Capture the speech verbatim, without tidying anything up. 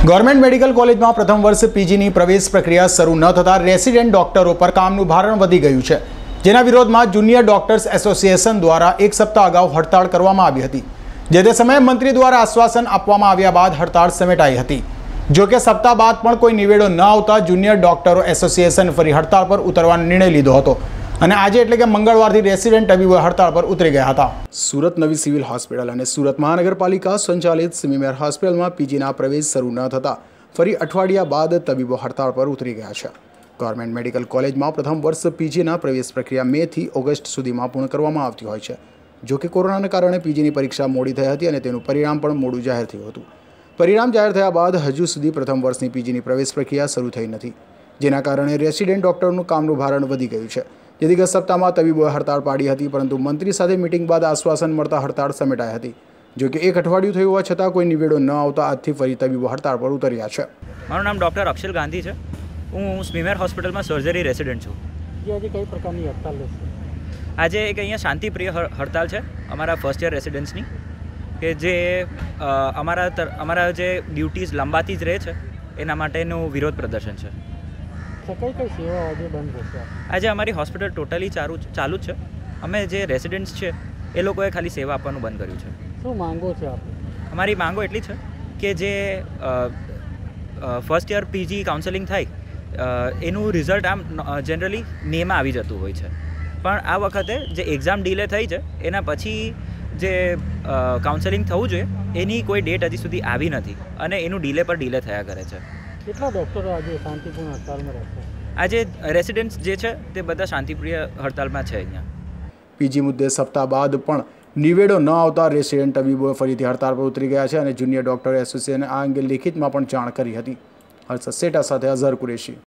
Government medical કોલેજમાં પ્રથમ વર્ષ પીજીની પ્રવેશ પ્રક્રિયા શરૂ ન થતાં રેસિડેન્ટ ડોક્ટરો પર કામનું ભારણ વધી ગયું છે, જેના વિરોધમાં જુનિયર ડોક્ટર્સ એસોસિએશન દ્વારા એક સપ્તાહ અગાઉ હડતાળ કરવામાં આવી હતી। જે તે સમયે મંત્રી દ્વારા આશ્વાસન આપવામાં આવ્યા બાદ હડતાળ સમેટાઈ હતી। જો કે સપ્તાહ બાદ પણ કોઈ નિવેડો ન આવતા જુનિયર ડોક્ટરો એસોસિએશન ફરી હડતાળ પર ઉતરવાનો નિર્ણય લીધો હતો અને આજે એટલે કે મંગળવારથી રેસિડેન્ટ તબીબો હડતાળ પર ઉતરી ગયા હતા। સુરત નવી સિવિલ હોસ્પિટલ અને સુરત મહાનગરપાલિકા સંચાલિત સિમીમેર હોસ્પિટલમાં પીજીના પ્રવેશ શરૂ ન થતાં ફરી અઠવાડિયા બાદ તબીબો હડતાળ પર ઉતરી ગયા છે। ગવર્મેન્ટ મેડિકલ કોલેજમાં પ્રથમ વર્ષ પીજીના પ્રવેશ પ્રક્રિયા મેથી ઓગસ્ટ સુધીમાં પૂર્ણ કરવામાં આવતી હોય છે। જો કે કોરોનાના કારણે પીજીની પરીક્ષા મોડી થઈ હતી અને તેનું પરિણામ પણ મોડું જાહેર થયું હતું। પરિણામ જાહેર થયા બાદ હજુ સુધી પ્રથમ વર્ષની પીજીની પ્રવેશ પ્રક્રિયા શરૂ થઈ નથી, જેના કારણે રેસિડેન્ટ ડોક્ટરનું કામનું ભારણ વધી ગયું છે। જેથી ગત સપ્તાહમાં તબીબોએ હડતાળ પાડી હતી, પરંતુ મંત્રી સાથે મિટિંગ બાદ આશ્વાસન મળતા હડતાળ સમેટાઈ હતી। જો કે એક અઠવાડિયું થયું હોવા છતાં કોઈ નિવેડો ન આવતા આજથી ફરી તબીબો હડતાળ પર ઉતર્યા છે। મારું નામ ડૉક્ટર અક્ષલ ગાંધી છે। હું સ્મીમેર હોસ્પિટલમાં સર્જરી રેસિડેન્ટ છું। આજે કઈ પ્રકારની હડતાળ લેશે? આજે એક અહીંયા શાંતિપ્રિય હડતાળ છે અમારા ફર્સ્ટ યર રેસિડેન્ટ્સની, કે જે અમારા તર અમારા જે ડ્યુટીઝ લંબાતી જ રહે છે એના માટેનું વિરોધ પ્રદર્શન છે। કઈ કઈ સેવાઓ આજે બંધ થશે? આજે અમારી હોસ્પિટલ ટોટલી ચાલુ ચાલુ જ છે। અમે જે રેસિડેન્ટ્સ છે એ લોકોએ ખાલી સેવા આપવાનું બંધ કર્યું છે। શું માંગો છે આપ? અમારી માંગો એટલી છે કે જે ફર્સ્ટ યર પીજી કાઉન્સેલિંગ થાય એનું રિઝલ્ટ આમ જનરલી મેમાં આવી જતું હોય છે, પણ આ વખતે જે એક્ઝામ ડીલે થઈ છે એના પછી જે કાઉન્સેલિંગ થવું જોઈએ એની કોઈ ડેટ હજી સુધી આવી નથી અને એનું ડીલે પર ડીલે થયા કરે છે। કેટલા ડૉક્ટરો આજે શાંતિપૂર્ણ હડતાળમાં રહેશે? આજે રેસિડેન્ટ્સ જે છે તે બધા શાંતિપ્રિય હડતાળમાં છે। અહીંયા પીજી મુદ્દે સપ્તાહ બાદ પણ નિવેડો ન આવતા રેસિડેન્ટ તબીબોએ ફરીથી હડતાળ પર ઉતરી ગયા છે અને જુનિયર ડોક્ટર એસોસિએશને આ અંગે લેખિતમાં પણ જાણ કરી હતી। હર્ષદ સેટા સાથે અઝહર કુરેશી।